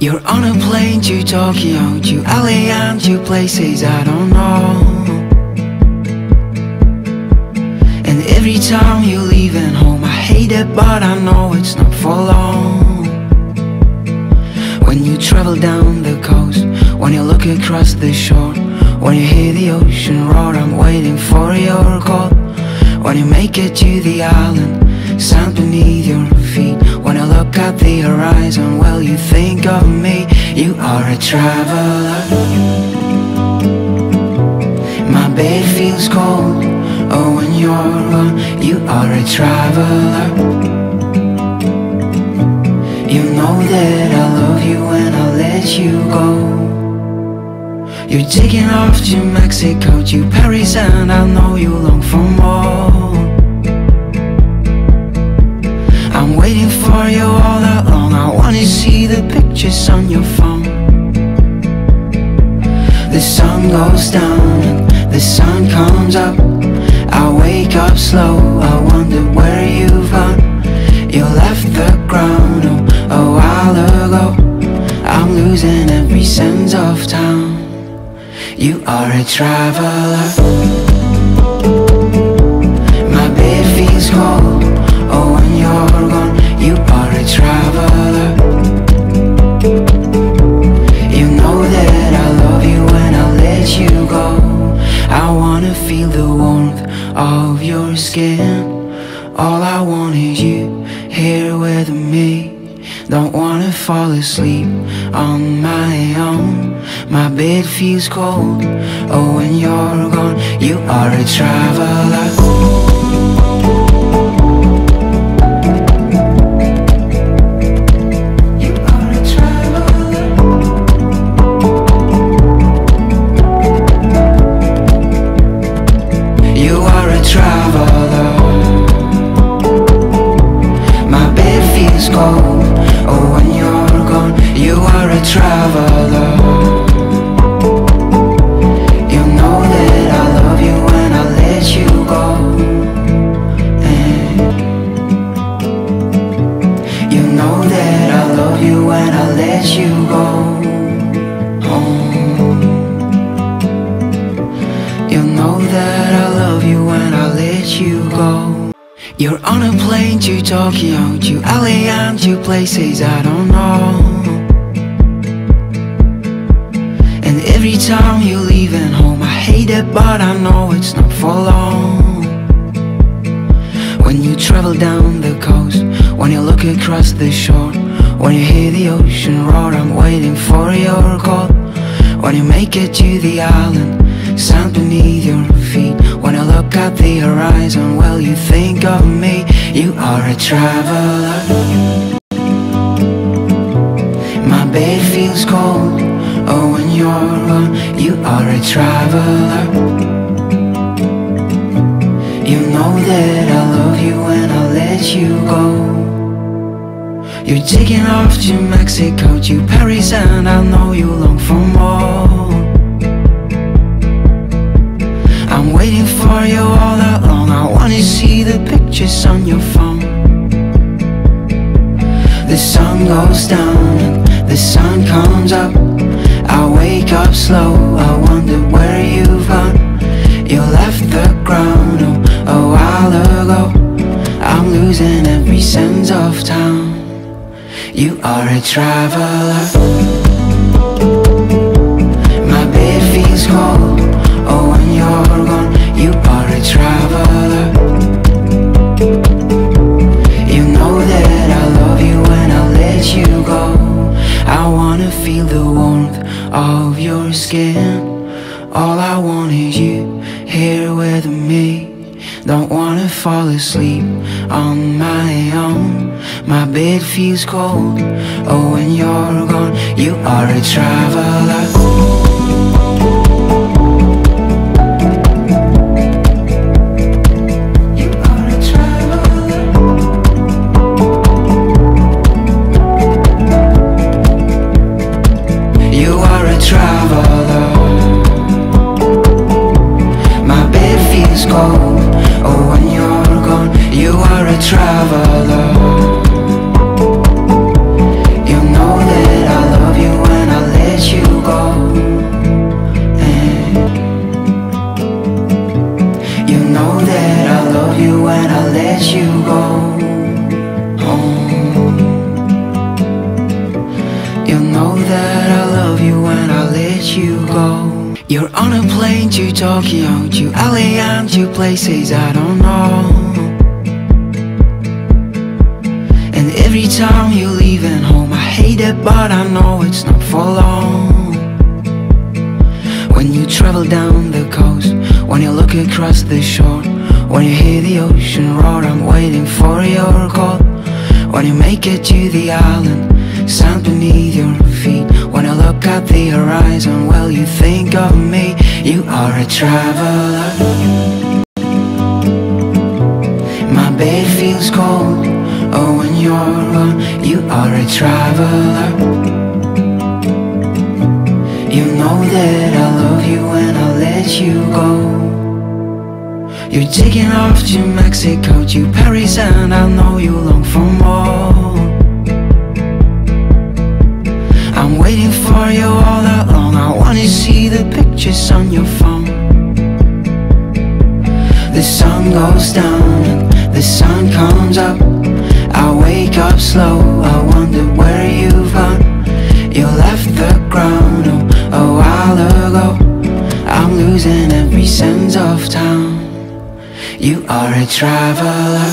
You're on a plane to Tokyo, to LA and to places I don't know. And every time you're leaving home I hate it, but I know it's not for long. When you travel down the coast, when you look across the shore, when you hear the ocean roar, I'm waiting for your call. When you make it to the island, sand beneath your feet, when I look at the horizon, well, you think of me. You are a traveler. My bed feels cold, oh, when you're gone. You are a traveler. You know that I love you when I let you go. You're taking off to Mexico, to Paris, and I know you long for more. I'm waiting for you all that long. I wanna see the pictures on your phone. The sun goes down and the sun comes up. I wake up slow, I wonder where you've gone. You left the ground, oh, a while ago. I'm losing every sense of time. You are a traveler. My bed feels cold, oh, when you're gone. You are a traveler. You know that I love you when I let you go. I wanna feel the warmth of your skin. All I want is you here with me. Don't wanna fall asleep on my own. My bed feels cold, oh, when you're gone. You are a traveler. Traveler, my bed feels cold, oh, when you're gone. You are a traveler. You know that I love you when I let you go. And you know that I love you when I let you go. You know that I love you when I let you go. You're on a plane to Tokyo, to LA and to places I don't know. And every time you're leaving home I hate it, but I know it's not for long. When you travel down the coast, when you look across the shore, when you hear the ocean roar, I'm waiting for your call. When you make it to the island, sand beneath your feet, when I look at the horizon, well, you think of me. You are a traveler. My bed feels cold, oh, when you're gone. You are a traveler. You know that I love you when I let you go. You're taking off to Mexico, to Paris, and I know you long for more. I'm waiting for you all that long. I wanna see the pictures on your phone. The sun goes down and the sun comes up. I wake up slow, I wonder where you've gone. You left the ground, oh, a while ago. I'm losing every sense of time. You are a traveler. My bed feels cold, oh, when you're gone. You are a traveler. You know that I love you when I let you go. I wanna feel the warmth of your skin. All I want is you here with me. Don't wanna fall asleep on my own. My bed feels cold, oh, when you're gone. You are a traveler. Traveler, my bed feels cold, oh, when you're gone. You are a traveler. You know that I love you. on a plane to Tokyo, to LA and to places I don't know. And every time you're leaving home, I hate it, but I know it's not for long. When you travel down the coast, when you look across the shore, when you hear the ocean roar, I'm waiting for your call. When you make it to the island, sand beneath your feet, when I look at the horizon, well, you think of me. You are a traveler. My bed feels cold, oh, when you're gone. You are a traveler. You know that I love you when I let you go. You're taking off to Mexico, to Paris, and I know you long for more. I'm waiting for you all that long. I wanna see the pictures on your phone. The sun goes down and the sun comes up. I wake up slow, I wonder where you've gone. You left the ground, oh, a while ago. I'm losing every sense of time. You are a traveler.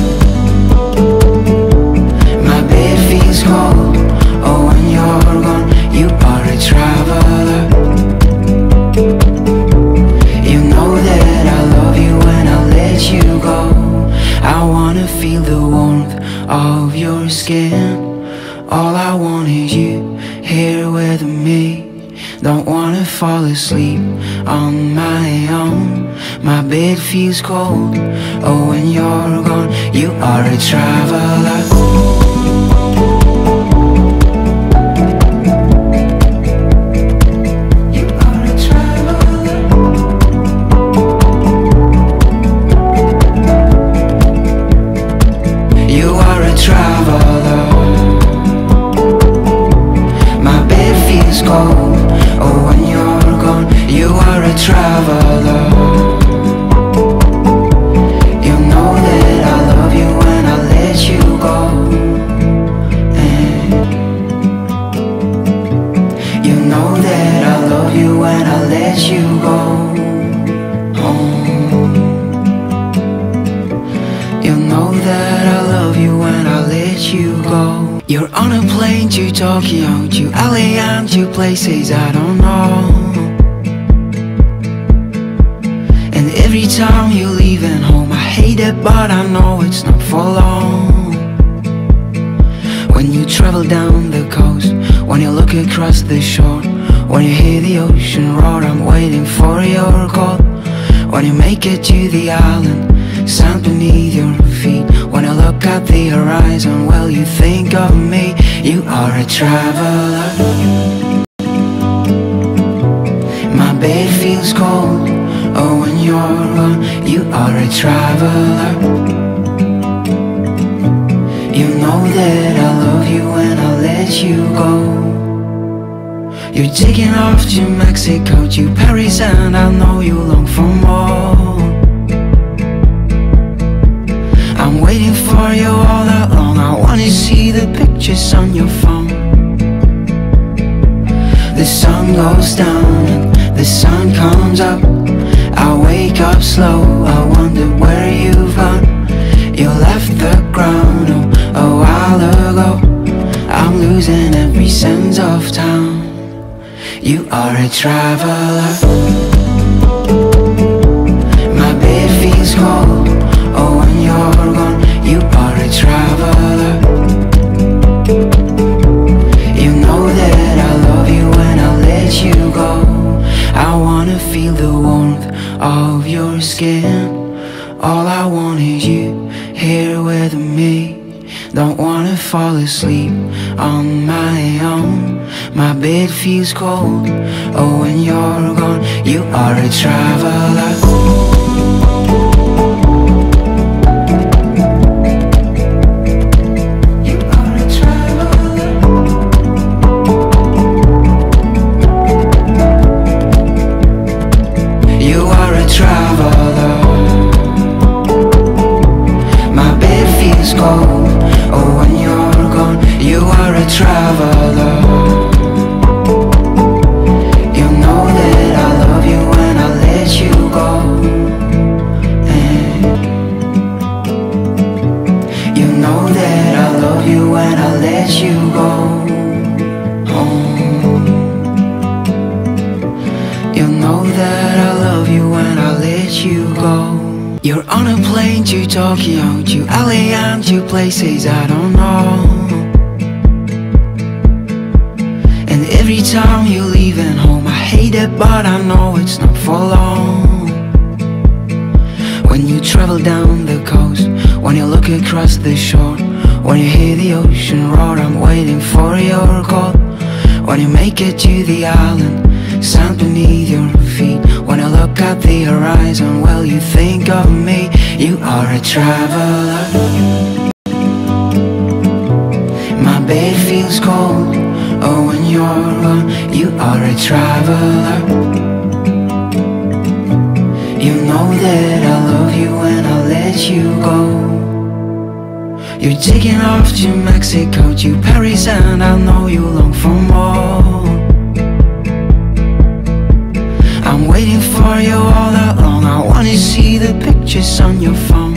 My bed feels cold, oh, when you're gone. You are a traveler. You know that I love you when I let you go. I wanna feel the warmth of your skin. All I want is you here with me. Don't wanna fall asleep on my own. My bed feels cold, oh, when you're gone. You are a traveler. You are a traveler. You are a traveler. My bed feels cold, oh, when you're gone. You are a traveler. You know that I love you when I let you go. And you know that I love you when I let you go. You know that I love you when I let you go. You're on a plane to Tokyo, to LA and to places I don't know. And every time you're leaving home, I hate it, but I know it's not for long. When you travel down the coast, when you look across the shore, when you hear the ocean roar, I'm waiting for your call. When you make it to the island, sand beneath your feet, when I look at the horizon, well, you think of me. You are a traveler. My bed feels cold, oh, when you're gone. You are a traveler. You know that I love you when I let you go. You're taking off to Mexico, to Paris, and I know you long for more. I'm waiting for you all that long. I wanna see the pictures on your phone. The sun goes down and the sun comes up. I wake up slow, I wonder where you've gone. You left the ground, oh, a while ago. I'm losing every sense of time. You are a traveler. My bed feels cold, oh, when you're gone. You are a traveler. You know that I love you when I let you go. I wanna feel the warmth of your skin. All I want is you here with me. Don't wanna fall asleep on my own. My bed feels cold, oh, when you're gone. You are a traveler. Oh, when you're gone, you are a traveler. You know that I love you You know that I love you when I let you go. You know that I love you when I let you go. You're on a plane to Tokyo, to LA and to places I don't know. And every time you're leaving home, I hate it, but I know it's not for long. When you travel down the coast, when you look across the shore, when you hear the ocean roar, I'm waiting for your call. When you make it to the island, sand beneath your feet, when I look at the horizon, well, you think of me. You are a traveler. My bed feels cold, oh, when you're gone. You are a traveler. You know that I love you when I let you go. You're taking off to Mexico, to Paris, and I know you long for more. I'm waiting for you all that long. I wanna see the pictures on your phone.